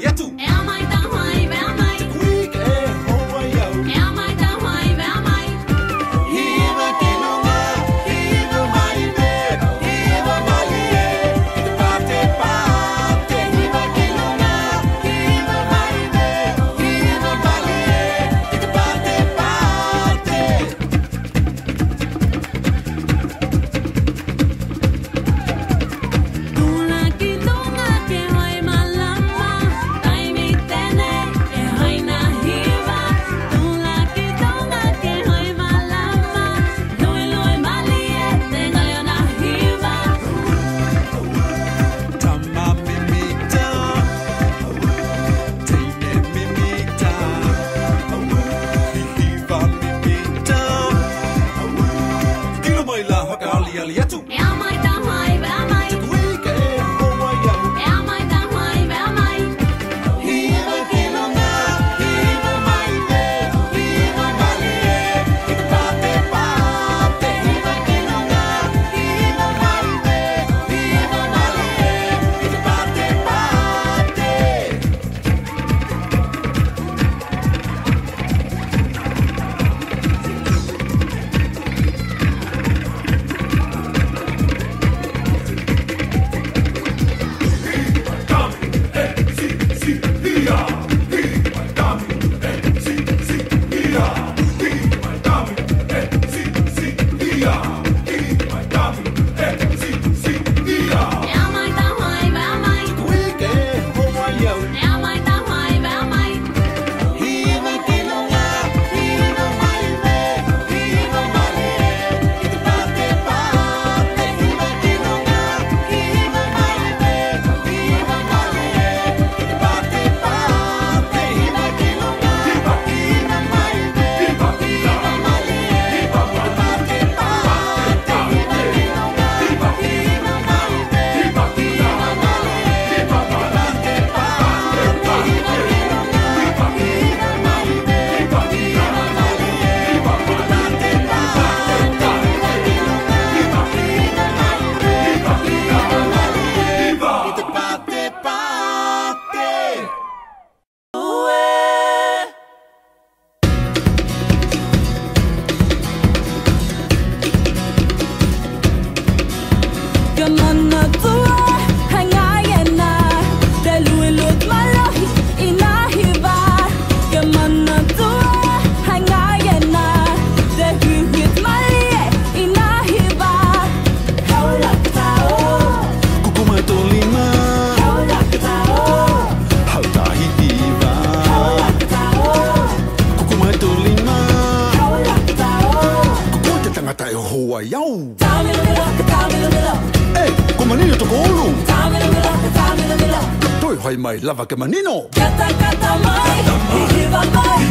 係咪 lava che manino? Cata cata mai, hihiva mai,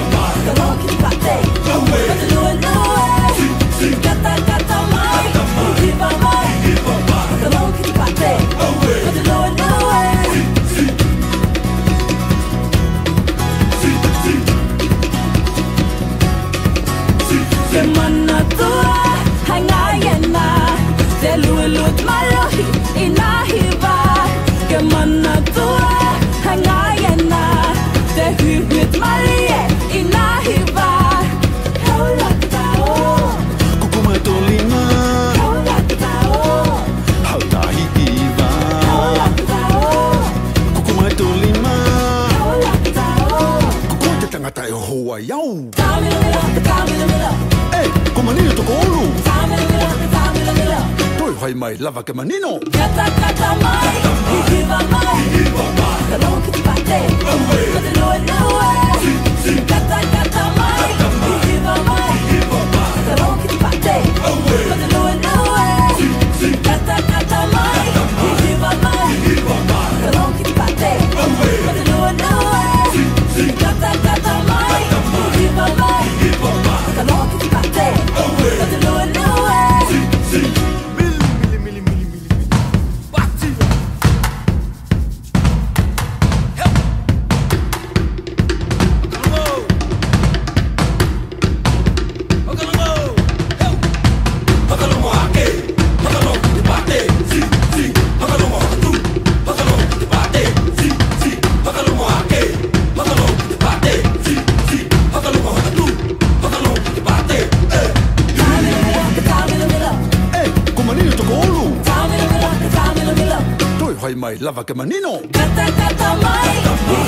kalau kita pate, kata luar luar. Cata cata mai, hihiva mai, kalau kita pate, kata luar luar. Kemana tua, hangayana, delulut malahi, inahiva. Kemana tua, hangayana, dehuhut malie, inahiva. Haula katao, Kukuma tolima, haula katao, hautahi iva. haula katao, Kukuma tolima, haula katao. kukuta tangata e hoa yau. Tamila mila, Eh, kumanino to kolu. tamila mila. Toi hai mai lava che manino. Kata kata mai, hihiva mai, kalau kita pate, kata luar luar. Kata kata mai, hihiva mai, kalau kita pate, kata luar luar. Kata kata mai, hihiva mai, kalau kita pate, kata luar luar. Kata kata mai, hihiva mai, kalau kita pate, kata luar luar. Help mai lava ke manino. Kata kata mai,